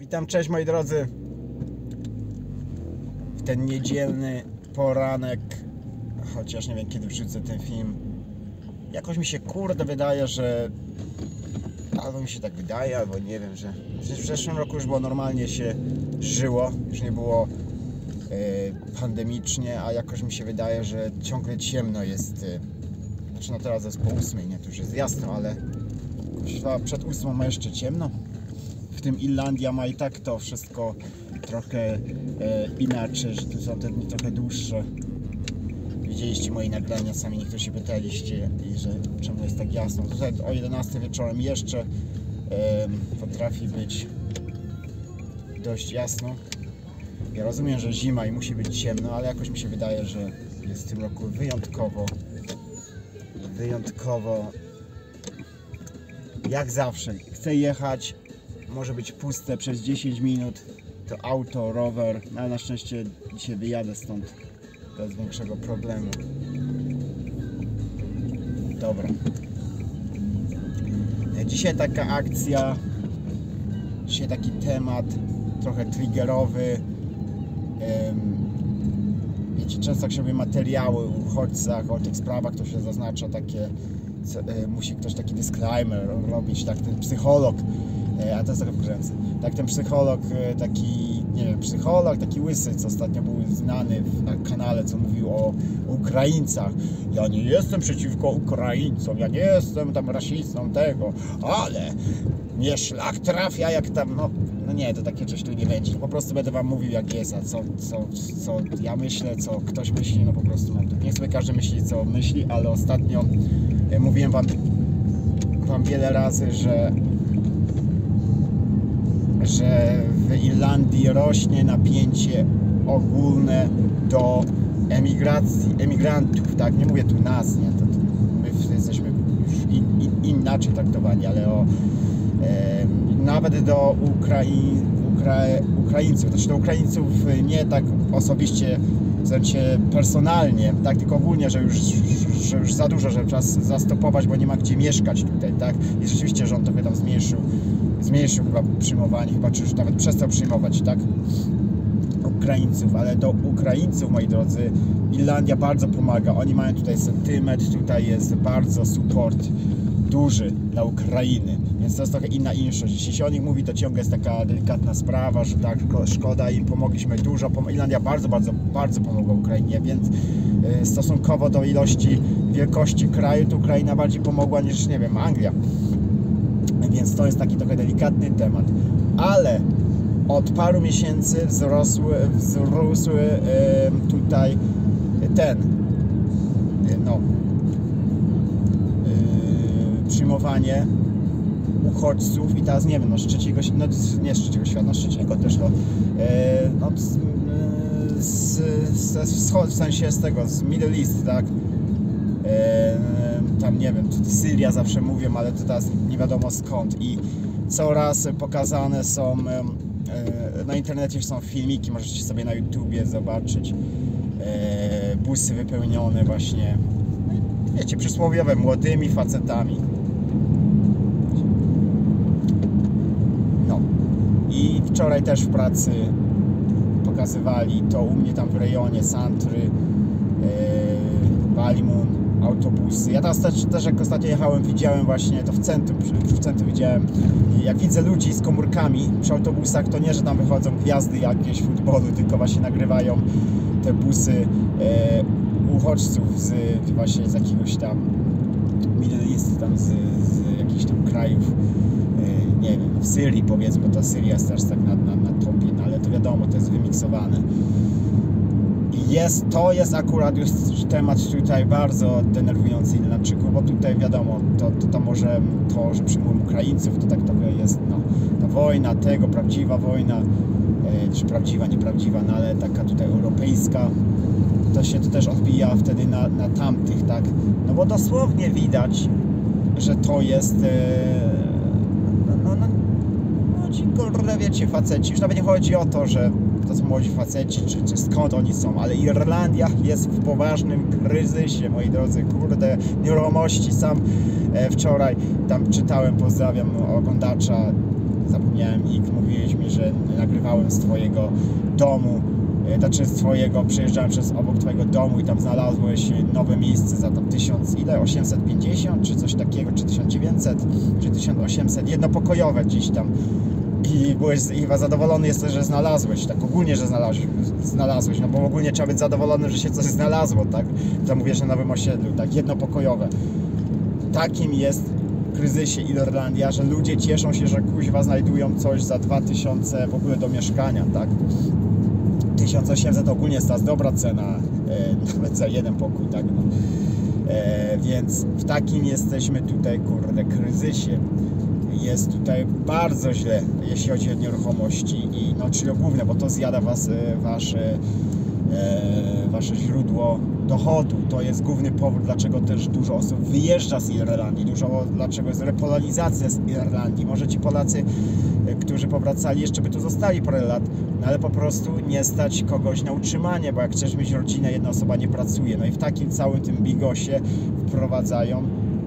Witam, cześć moi drodzy. W ten niedzielny poranek, chociaż nie wiem kiedy wrzucę ten film. Jakoś mi się kurde wydaje, że albo mi się tak wydaje, albo nie wiem, że w zeszłym roku już było normalnie się żyło, już nie było pandemicznie, a jakoś mi się wydaje, że ciągle ciemno jest. Znaczy no teraz jest po 8, nie, to już jest jasno, ale przed 8 ma jeszcze ciemno. W tym Irlandia ma i tak to wszystko trochę inaczej, że tu są te dni trochę dłuższe. Widzieliście moje nagrania, sami niektórzy się pytaliście, i że czemu jest tak jasno. Tutaj o 11 wieczorem jeszcze potrafi być dość jasno. Ja rozumiem, że zima i musi być ciemno, ale jakoś mi się wydaje, że jest w tym roku wyjątkowo jak zawsze. Chcę jechać, może być puste przez 10 minut, to auto, rower, ale na szczęście dzisiaj wyjadę stąd bez większego problemu. Dobra. Dzisiaj taka akcja, dzisiaj taki temat trochę triggerowy. Wiecie, często jak się robi materiały o uchodźcach, o tych sprawach, to się zaznacza takie, musi ktoś taki disclaimer robić, tak, ten psycholog, a to jest trochę wkurzające. Tak, ten psycholog, taki, nie wiem, psycholog, taki łysy, co ostatnio był znany na kanale, co mówił o Ukraińcach. Ja nie jestem przeciwko Ukraińcom, ja nie jestem tam rasistą tego, ale mnie szlak trafia jak tam, no nie, to takie coś tu nie będzie. Po prostu będę wam mówił jak jest, a co ja myślę, co ktoś myśli, no po prostu mam tu. Niech sobie każdy myśli co myśli, ale ostatnio mówiłem wam wiele razy, że w Irlandii rośnie napięcie ogólne do emigrantów, tak? Nie mówię tu nas, nie? To my jesteśmy już inaczej traktowani, ale nawet do Ukraińców, znaczy do Ukraińców nie tak osobiście, w sensie personalnie, tak, tylko ogólnie, że już za dużo, że czas zastopować, bo nie ma gdzie mieszkać tutaj, tak? I rzeczywiście rząd trochę tam zmniejszył chyba przyjmowanie, chyba czy już nawet przestał przyjmować, tak? Ukraińców, ale do Ukraińców, moi drodzy, Irlandia bardzo pomaga, oni mają tutaj sentyment, tutaj jest bardzo support duży dla Ukrainy, więc to jest trochę inna inszość. Jeśli się o nich mówi, to ciągle jest taka delikatna sprawa, że tak, szkoda im, pomogliśmy dużo. Irlandia bardzo pomogła Ukrainie, więc stosunkowo do wielkości kraju, to Ukraina bardziej pomogła niż, nie wiem, Anglia. Więc to jest taki trochę delikatny temat. Ale od paru miesięcy wzrósł tutaj przyjmowanie uchodźców i teraz nie wiem, z trzeciego świata, z trzeciego też w sensie z tego, z Middle East, tak? Tam nie wiem, Syria zawsze mówią, ale to teraz nie wiadomo skąd i coraz pokazane są na internecie, są filmiki, możecie sobie na YouTubie zobaczyć busy wypełnione właśnie, wiecie, przysłowiowe młodymi facetami. No i wczoraj też w pracy pokazywali to u mnie tam w rejonie Santry, Ballymun, autobusy. Ja teraz też jak ostatnio jechałem, widziałem właśnie to w centrum widziałem, jak widzę ludzi z komórkami przy autobusach, to nie, że tam wychodzą gwiazdy jakieś futbolu, tylko właśnie nagrywają te busy uchodźców właśnie z jakiegoś tam Middle East, tam z jakichś tam krajów, nie wiem, w Syrii powiedzmy, bo ta Syria jest też tak na topie, no ale to wiadomo, to jest wymiksowane. To jest akurat już temat tutaj bardzo denerwujący Irlandczyków, bo tutaj wiadomo, to może to, że przyjmują Ukraińców, to tak trochę jest, no, ta wojna tego, prawdziwa wojna, czy prawdziwa, nieprawdziwa, no ale taka tutaj europejska, to się to też odbija wtedy na tamtych, tak? No bo dosłownie widać, że to jest ci kurde, wiecie, faceci, już nawet nie chodzi o to, że to są młodzi faceci, czy skąd oni są, ale Irlandia jest w poważnym kryzysie, moi drodzy, kurde, nieruchomości. Sam wczoraj tam czytałem, pozdrawiam oglądacza, zapomniałem, mówiłeś mi, że nagrywałem z twojego domu, znaczy z twojego, przejeżdżałem obok twojego domu i tam znalazłeś nowe miejsce za tam 850 czy coś takiego, czy 1900, czy 1800, jednopokojowe gdzieś tam. I byłeś chyba zadowolony jesteś, że znalazłeś, tak ogólnie, że znalazłeś, no bo ogólnie trzeba być zadowolonym, że się coś znalazło, tak? To mówisz na nowym osiedlu, tak, jednopokojowe. Takim jest w kryzysie Irlandia, że ludzie cieszą się, że kuźwa znajdują coś za 2000 w ogóle do mieszkania, tak? 1800 ogólnie jest ta dobra cena, nawet za jeden pokój, tak? No. Więc w takim jesteśmy tutaj, kurde, kryzysie. Jest tutaj bardzo źle, jeśli chodzi o nieruchomości i no, czyli o główne, bo to zjada was wasze źródło dochodu. To jest główny powód, dlaczego też dużo osób wyjeżdża z Irlandii, dlaczego jest repolonizacja z Irlandii. Może ci Polacy, którzy powracali, jeszcze by tu zostali parę lat, no ale po prostu nie stać kogoś na utrzymanie, bo jak chcesz mieć rodzinę, jedna osoba nie pracuje. No i w takim całym tym bigosie wprowadzają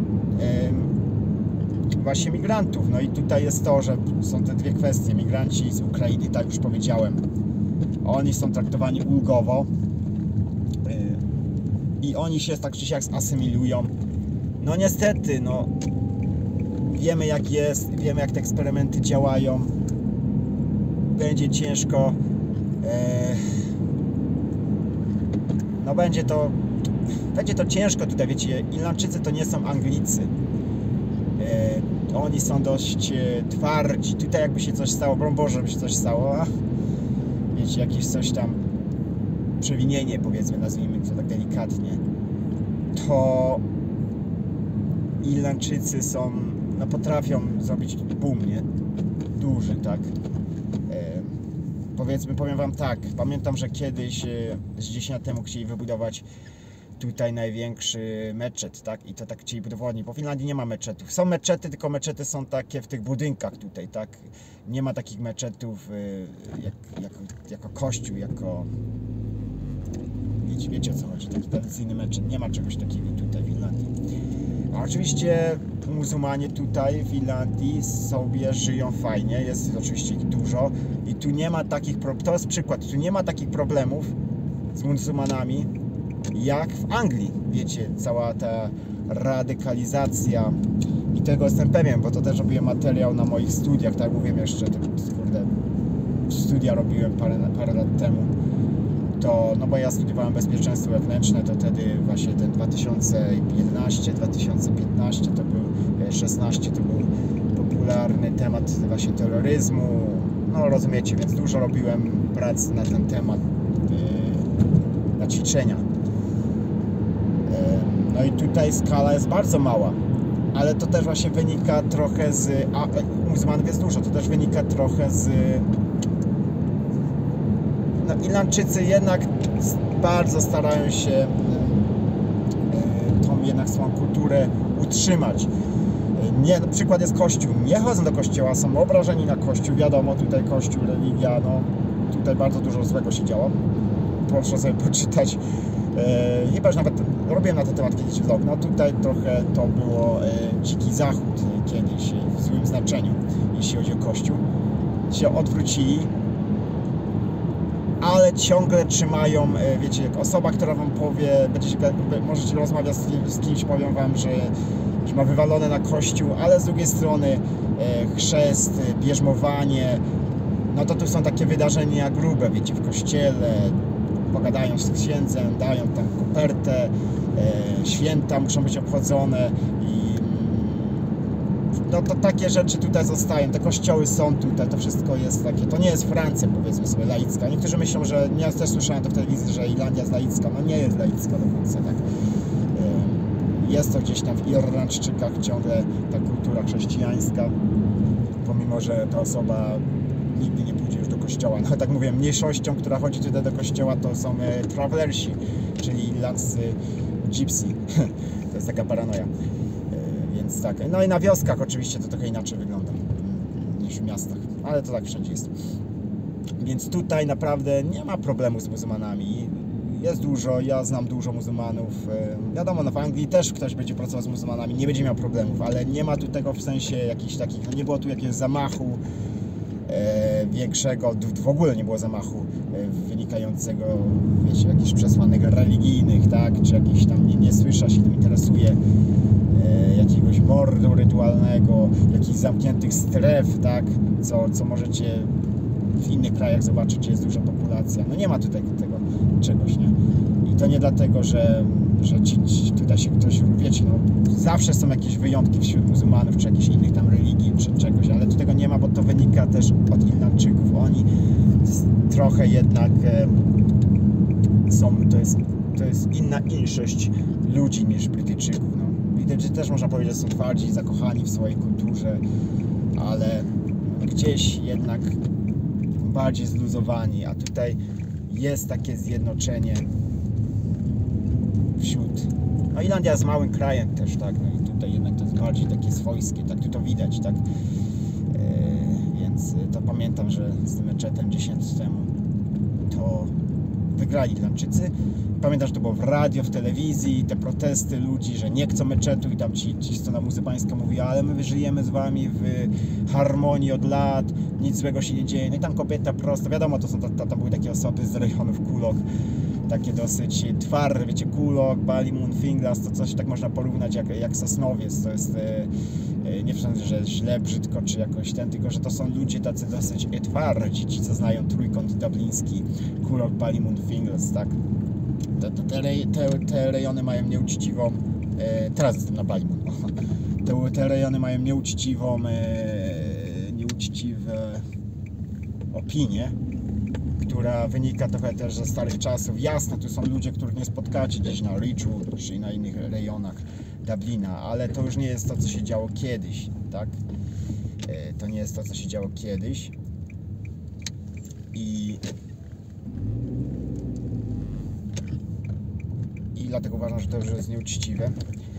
właśnie migrantów. No i tutaj jest to, że są te dwie kwestie. Migranci z Ukrainy, tak już powiedziałem, oni są traktowani ulgowo i oni się tak czy siak zasymilują. No niestety, no wiemy jak jest, wiemy jak te eksperymenty działają. Będzie ciężko, no będzie to ciężko tutaj, wiecie, Irlandczycy to nie są Anglicy. Oni są dość twardzi. Tutaj jakby się coś stało, broń Boże, żeby się coś stało, wiecie, jakieś coś tam przewinienie, powiedzmy, nazwijmy to tak delikatnie, to Irlandczycy są, no potrafią zrobić boom, nie? Duży, tak? Powiedzmy, powiem wam tak, pamiętam, że kiedyś z 10 lat temu chcieli wybudować tutaj największy meczet, tak? I to tak chcieli budowali, bo w Finlandii nie ma meczetów. Są meczety, tylko meczety są takie w tych budynkach tutaj, tak? Nie ma takich meczetów jako kościół, jako... Wiecie o co chodzi, taki tradycyjny meczet. Nie ma czegoś takiego tutaj w Finlandii. A oczywiście muzułmanie tutaj w Finlandii sobie żyją fajnie, jest oczywiście ich dużo i tu nie ma takich problemów, to jest przykład, tu nie ma takich problemów z muzułmanami jak w Anglii, wiecie, cała ta radykalizacja i tego jestem pewien, bo to też robiłem materiał na moich studiach, tak mówiłem jeszcze, to, kurde, studia robiłem parę lat temu, to, no bo ja studiowałem bezpieczeństwo wewnętrzne, to wtedy właśnie ten 2011, 2015 to był, 16 to był popularny temat właśnie terroryzmu, no rozumiecie, więc dużo robiłem prac na ten temat, na ćwiczenia. No i tutaj skala jest bardzo mała, ale to też właśnie wynika trochę z... muzułmanów jest dużo, to też wynika trochę z... No, Irlandczycy jednak bardzo starają się tą jednak swoją kulturę utrzymać. Nie, przykład jest Kościół. Nie chodzą do kościoła, są obrażeni na Kościół. Wiadomo, tutaj Kościół, religia, no tutaj bardzo dużo złego się działo. Proszę sobie poczytać. Chyba już nawet robiłem na ten temat kiedyś vlog. No tutaj trochę to było dziki zachód kiedyś w złym znaczeniu, jeśli chodzi o Kościół. Się odwrócili, ale ciągle trzymają, wiecie, jak osoba, która wam powie, możecie rozmawiać z kimś, powiem wam, że ma wywalone na Kościół, ale z drugiej strony chrzest, bierzmowanie, no to tu są takie wydarzenia grube, wiecie, w kościele, pogadają z księdzem, dają tam kopertę, święta muszą być obchodzone i no to takie rzeczy tutaj zostają, te kościoły są tutaj, to wszystko jest takie, to nie jest Francja, powiedzmy sobie, laicka. Niektórzy myślą, że, ja też słyszałem to w telewizji, że Irlandia jest laicka, no nie jest laicka do końca, tak. Jest to gdzieś tam w Irlandczykach ciągle ta kultura chrześcijańska, pomimo że ta osoba nigdy nie pójdzie już do kościoła. No tak mówię, mniejszością, która chodzi tutaj do kościoła, to są travelersi, czyli irlandzcy gypsy. To jest taka paranoja. Więc tak. No i na wioskach oczywiście to trochę inaczej wygląda niż w miastach, ale to tak wszędzie jest. Więc tutaj naprawdę nie ma problemu z muzułmanami. Jest dużo, ja znam dużo muzułmanów. Wiadomo, no w Anglii też ktoś będzie pracował z muzułmanami, nie będzie miał problemów, ale nie ma tu tego w sensie jakichś takich, no nie było tu jakiegoś zamachu, większego, w ogóle nie było zamachu wynikającego, wiecie, jakichś przesłanek religijnych, tak, czy jakichś tam nie słysza się tym interesuje, jakiegoś mordu rytualnego, jakichś zamkniętych stref, tak, co możecie w innych krajach zobaczyć, gdzie jest duża populacja. No nie ma tutaj tego czegoś, nie? I to nie dlatego, że tutaj się ktoś, wiecie, no zawsze są jakieś wyjątki wśród muzułmanów, czy jakichś innych tam religii, czy czegoś, ale tu tego nie ma, bo to wynika też od Irlandczyków. Oni trochę jednak to jest inna inszość ludzi niż Brytyjczyków, no. Brytyjczycy też można powiedzieć, że są twardzi, zakochani w swojej kulturze, ale gdzieś jednak bardziej zluzowani, a tutaj jest takie zjednoczenie wśród... No Irlandia jest małym krajem też, tak, no i tutaj jednak to jest bardziej takie swojskie, tak, tu to widać, tak, więc to pamiętam, że z tym meczetem 10 lat temu to wygrali Irlandczycy. Pamiętam, że to było w radio, w telewizji, te protesty ludzi, że nie chcą meczetu i tam ci strona muzułmańska mówi, ale my żyjemy z wami w harmonii od lat, nic złego się nie dzieje. No i tam kobieta prosto, wiadomo, to są tam były takie osoby z rejonów Kulok, takie dosyć twarde, wiecie, Kulok, Ballymun, Finglas, to coś tak można porównać jak Sosnowiec, to jest nie w sensie, że źle, brzydko czy jakoś tylko że to są ludzie tacy dosyć twardzi, ci co znają trójkąt dubliński, Kulok, Ballymun, Finglas, tak. Te rejony mają nieuczciwą, teraz jestem na Ballymun, te rejony mają nieuczciwe opinie, która wynika trochę też ze starych czasów. Jasne, tu są ludzie, których nie spotkacie gdzieś na Ridgewood czy na innych rejonach Dublina, ale to już nie jest to, co się działo kiedyś, tak? To nie jest to, co się działo kiedyś i dlatego uważam, że to już jest nieuczciwe.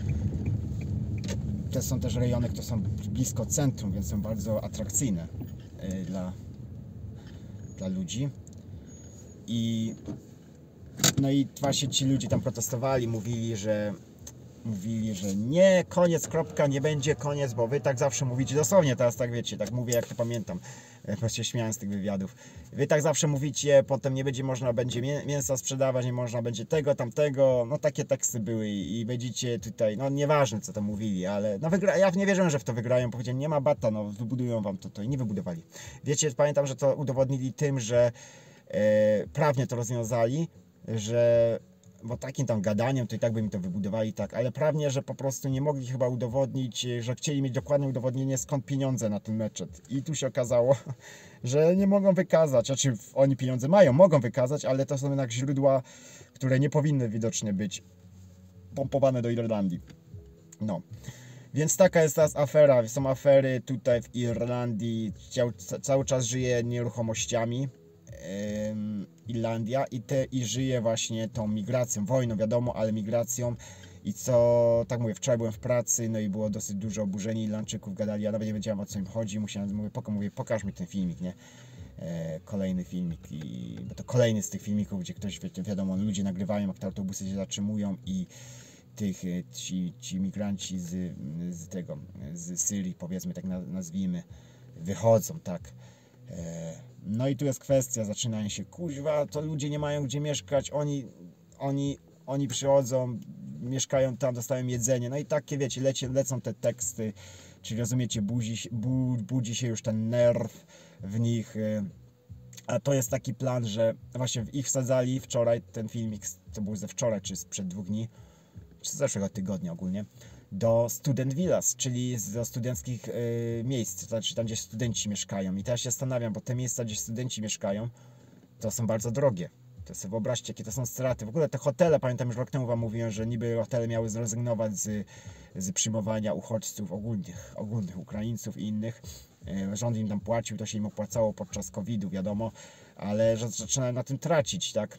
To są też rejony, które są blisko centrum, więc są bardzo atrakcyjne dla ludzi. No i właśnie ci ludzie tam protestowali, mówili, że nie, koniec, kropka, nie będzie koniec, bo wy tak zawsze mówicie, dosłownie teraz tak wiecie, tak mówię jak to pamiętam, po się śmiałem z tych wywiadów, wy tak zawsze mówicie, potem nie będzie można będzie mięsa sprzedawać, nie można będzie tego, tamtego, no takie teksty były i będziecie tutaj, no nieważne co tam mówili, ale no ja nie wierzyłem, że w to wygrają, powiedziałem, nie ma bata, no wybudują wam to i nie wybudowali. Wiecie, pamiętam, że to udowodnili tym, że prawnie to rozwiązali, bo takim tam gadaniem to i tak by mi to wybudowali, tak, ale prawnie, że po prostu nie mogli chyba udowodnić, że chcieli mieć dokładne udowodnienie, skąd pieniądze na ten meczet. I tu się okazało, że nie mogą wykazać, znaczy oni pieniądze mogą wykazać, ale to są jednak źródła, które nie powinny widocznie być pompowane do Irlandii. No. Więc taka jest teraz afera, są afery tutaj w Irlandii, cały czas żyje nieruchomościami. Irlandia i żyje właśnie tą migracją, wojną wiadomo, ale migracją i co, tak mówię, wczoraj byłem w pracy, no i było dosyć dużo oburzeni Irlandczyków, gadali, ja nawet nie wiedziałem o co im chodzi, mówię, pokaż mi ten filmik, nie? Kolejny filmik, bo to kolejny z tych filmików, gdzie ktoś, wiadomo, ludzie nagrywają, jak te autobusy się zatrzymują i ci migranci z Syrii, powiedzmy, tak nazwijmy, wychodzą, tak. No i tu jest kwestia, zaczynają się, kuźwa, to ludzie nie mają gdzie mieszkać, oni przychodzą, mieszkają tam, dostają jedzenie, no i takie, wiecie, lecą te teksty, czyli rozumiecie, budzi się już ten nerw w nich, a to jest taki plan, że właśnie ich wsadzali wczoraj, ten filmik, to był ze wczoraj, czy sprzed 2 dni, czy z zeszłego tygodnia ogólnie, do Student Villas, czyli do studenckich miejsc, to znaczy tam, gdzie studenci mieszkają. I teraz się zastanawiam, bo te miejsca, gdzie studenci mieszkają, to są bardzo drogie. To sobie wyobraźcie, jakie to są straty. W ogóle te hotele, pamiętam, już rok temu wam mówiłem, że niby hotele miały zrezygnować z przyjmowania uchodźców ogólnych Ukraińców i innych. Rząd im tam płacił, to się im opłacało podczas COVID-u, wiadomo, ale że zaczynają na tym tracić, tak?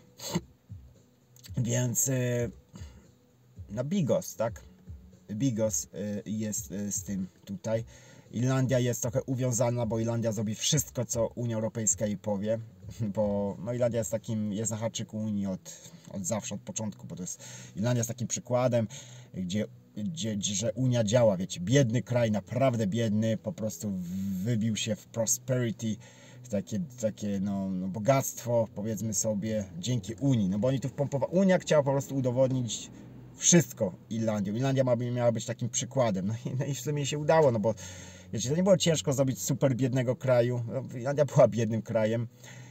Więc na Bigos, tak? Bigos jest z tym tutaj. Irlandia jest trochę uwiązana, bo Irlandia zrobi wszystko, co Unia Europejska jej powie, bo no, Irlandia jest na haczyku Unii od zawsze, od początku, bo Irlandia jest takim przykładem, gdzie że Unia działa, wiecie, biedny kraj, naprawdę biedny, po prostu wybił się w prosperity, takie no, bogactwo, powiedzmy sobie, dzięki Unii, no bo oni tu wpompowali, Unia chciała po prostu udowodnić wszystko Irlandią. Irlandia miała być takim przykładem, no i w sumie się udało, no bo wiecie, to nie było ciężko zrobić super biednego kraju, no, Irlandia była biednym krajem,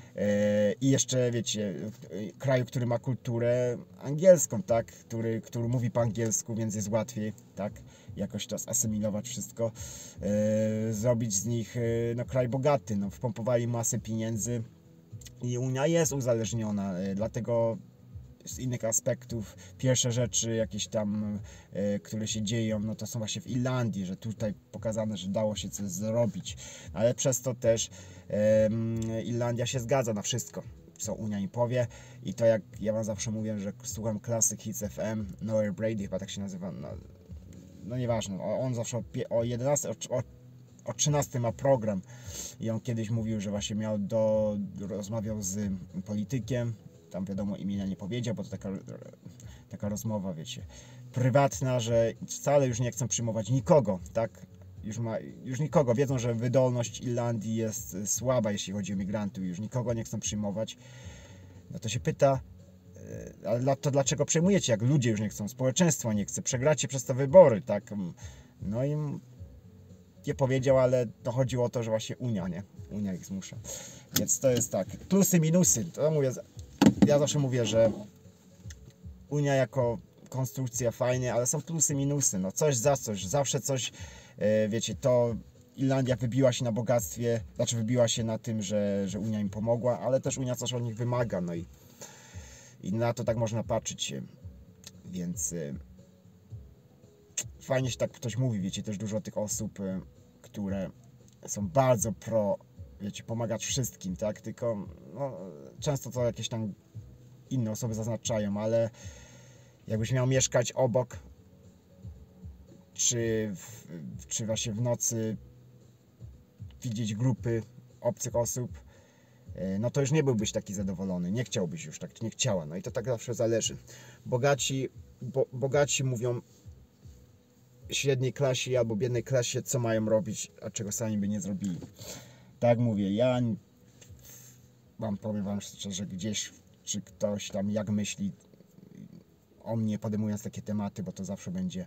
i jeszcze, wiecie, kraju, który ma kulturę angielską, tak? Który mówi po angielsku, więc jest łatwiej, tak? Jakoś to asymilować wszystko, zrobić z nich no, kraj bogaty, no, wpompowali masę pieniędzy i Unia jest uzależniona, dlatego z innych aspektów, pierwsze rzeczy jakieś tam, które się dzieją, no to są właśnie w Irlandii, że tutaj pokazane, że dało się coś zrobić, ale przez to też Irlandia się zgadza na wszystko, co Unia im powie i to, jak ja wam zawsze mówię, że słucham Classic Hits FM, Noel Brady chyba tak się nazywa, no nieważne, on zawsze o 11, o 13 ma program i on kiedyś mówił, że właśnie rozmawiał z politykiem, tam wiadomo imienia nie powiedział, bo to taka rozmowa, wiecie, prywatna, że wcale już nie chcą przyjmować nikogo, tak? Już nikogo, wiedzą, że wydolność Irlandii jest słaba, jeśli chodzi o migrantów, już nikogo nie chcą przyjmować. No to się pyta, ale to dlaczego przejmujecie, jak ludzie już nie chcą, społeczeństwo nie chce, przegracie przez te wybory, tak? No i nie powiedział, ale to chodziło o to, że właśnie Unia, nie? Unia ich zmusza. Więc to jest tak, plusy, minusy, to mówię, ja zawsze mówię, że Unia jako konstrukcja fajnie, ale są plusy, minusy, no coś za coś, zawsze coś, wiecie, to Irlandia wybiła się na bogactwie, znaczy wybiła się na tym, że Unia im pomogła, ale też Unia coś od nich wymaga, no i na to tak można patrzeć, więc fajnie się tak ktoś mówi, wiecie, też dużo tych osób, które są bardzo wiecie, pomagać wszystkim, tak, tylko no, często to jakieś tam inne osoby zaznaczają, ale jakbyś miał mieszkać obok, czy właśnie w nocy widzieć grupy obcych osób, no to już nie byłbyś taki zadowolony, nie chciałbyś już, tak nie chciała, no i to tak zawsze zależy. Bogaci mówią średniej klasie albo biednej klasie, co mają robić, a czego sami by nie zrobili. Tak mówię, ja powiem wam szczerze, gdzieś, czy ktoś tam jak myśli o mnie, podejmując takie tematy, bo to zawsze będzie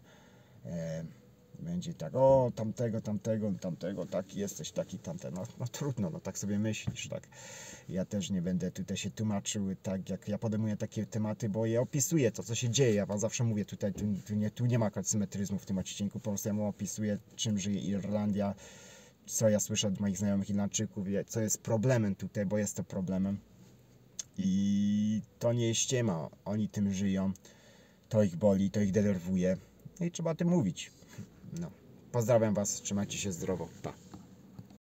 tak, o tamtego, taki jesteś, taki tamten, no trudno, no tak sobie myślisz, tak. Ja też nie będę tutaj się tłumaczył, tak jak ja podejmuję takie tematy, bo je opisuję, to co się dzieje, ja wam zawsze mówię, tutaj tu nie ma symetryzmu w tym odcinku, po prostu ja mu opisuję, czym żyje Irlandia, co ja słyszę od moich znajomych Irlandczyków, co jest problemem tutaj, bo jest to problemem i to nie jest ściema, oni tym żyją, to ich boli, to ich denerwuje i trzeba o tym mówić. No. Pozdrawiam was, trzymajcie się zdrowo, pa.